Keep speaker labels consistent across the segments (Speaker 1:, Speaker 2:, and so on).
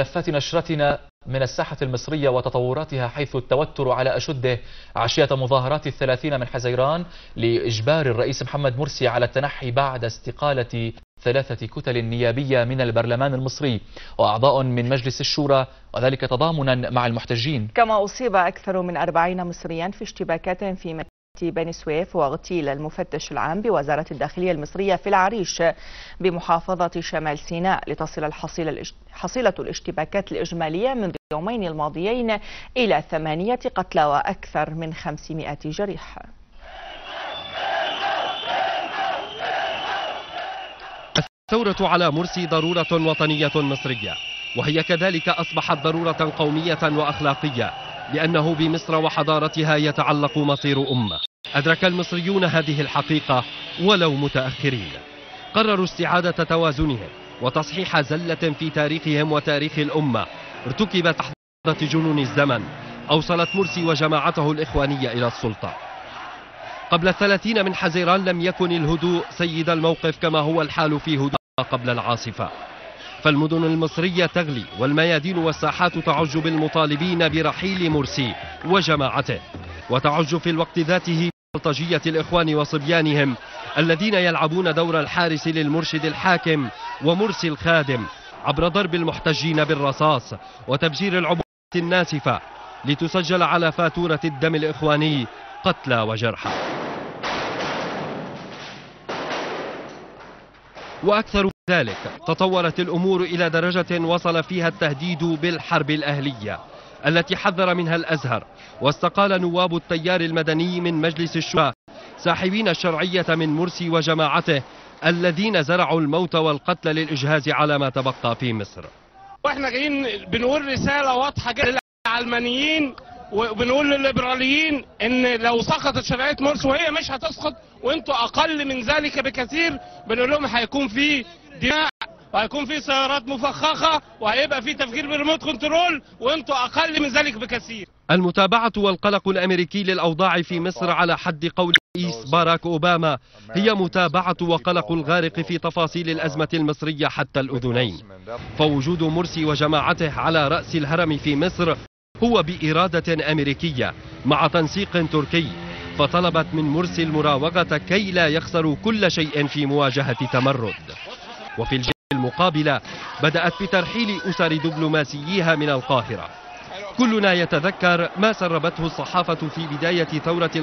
Speaker 1: ملفات نشرتنا من الساحة المصرية وتطوراتها، حيث التوتر على أشده عشية مظاهرات 30 من حزيران لإجبار الرئيس محمد مرسي على التنحي بعد استقالة 3 كتل نيابية من البرلمان المصري وأعضاء من مجلس الشورى، وذلك تضامنا مع المحتجين.
Speaker 2: كما أصيب أكثر من 40 مصريا في اشتباكات في مدينة بني سويف، واغتيل المفتش العام بوزارة الداخلية المصرية في العريش بمحافظة شمال سيناء، لتصل حصيلة الاشتباكات الإجمالية من اليومين الماضيين إلى 8 قتلى وأكثر من 500 جريح.
Speaker 3: الثورة على مرسي ضرورة وطنية مصرية، وهي كذلك أصبحت ضرورة قومية وأخلاقية، لأنه بمصر وحضارتها يتعلق مصير أمة. أدرك المصريون هذه الحقيقة ولو متأخرين، قرروا استعادة توازنهم وتصحيح زلة في تاريخهم وتاريخ الأمة ارتكبت لحظة جنون الزمن أوصلت مرسي وجماعته الإخوانية إلى السلطة. قبل 30 من حزيران لم يكن الهدوء سيد الموقف كما هو الحال في هدوء قبل العاصفة، فالمدن المصرية تغلي والميادين والساحات تعج بالمطالبين برحيل مرسي وجماعته، وتعج في الوقت ذاته بلطجية الإخوان وصبيانهم الذين يلعبون دور الحارس للمرشد الحاكم ومرسي الخادم عبر ضرب المحتجين بالرصاص وتبجير العبوات الناسفة لتسجل على فاتورة الدم الإخواني قتلى وجرحى. وأكثر من ذلك تطورت الأمور إلى درجة وصل فيها التهديد بالحرب الأهلية التي حذر منها الأزهر، واستقال نواب التيار المدني من مجلس الشورى ساحبين الشرعية من مرسي وجماعته الذين زرعوا الموت والقتل للإجهاز على ما تبقى في مصر.
Speaker 4: واحنا جايين بنقول رسالة واضحة جدا للعلمانيين وبنقول للليبراليين ان لو سقطت شرعية مرسي، وهي مش هتسقط وانتوا اقل من ذلك بكثير، بنقول لهم هيكون في دماء وهيكون في سيارات مفخخة وهيبقى في تفجير بريموت كنترول، وانتوا اقل من ذلك بكثير.
Speaker 3: المتابعة والقلق الامريكي للاوضاع في مصر على حد قول رئيس باراك اوباما هي متابعة وقلق الغارق في تفاصيل الازمة المصرية حتى الاذنين، فوجود مرسي وجماعته على رأس الهرم في مصر هو بإرادة أمريكية مع تنسيق تركي، فطلبت من مرسي المراوغة كي لا يخسروا كل شيء في مواجهة تمرد. وفي الجهة المقابلة بدأت بترحيل أسر دبلوماسييها من القاهرة. كلنا يتذكر ما سربته الصحافة في بداية ثورة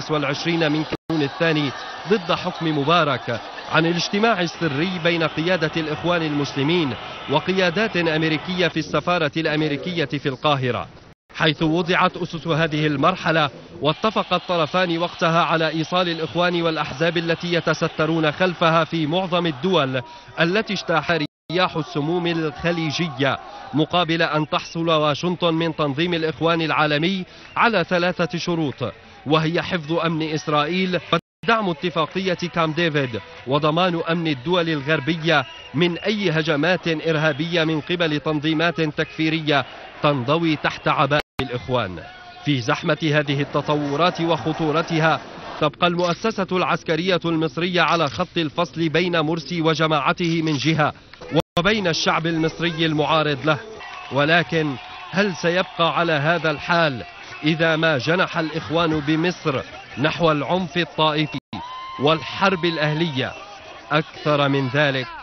Speaker 3: 25 من كانون الثاني ضد حكم مبارك عن الاجتماع السري بين قيادة الإخوان المسلمين وقيادات أمريكية في السفارة الأمريكية في القاهرة، حيث وضعت أسس هذه المرحلة، واتفق الطرفان وقتها على إيصال الإخوان والأحزاب التي يتسترون خلفها في معظم الدول التي اجتاحها رياح السموم الخليجية، مقابل أن تحصل واشنطن من تنظيم الإخوان العالمي على 3 شروط، وهي حفظ أمن إسرائيل ودعم اتفاقية كامب ديفيد وضمان أمن الدول الغربية من أي هجمات إرهابية من قبل تنظيمات تكفيرية تنضوي تحت عباءة الإخوان. في زحمة هذه التطورات وخطورتها تبقى المؤسسة العسكرية المصرية على خط الفصل بين مرسي وجماعته من جهة وبين الشعب المصري المعارض له، ولكن هل سيبقى على هذا الحال إذا ما جنح الإخوان بمصر نحو العنف الطائفي والحرب الأهلية أكثر من ذلك؟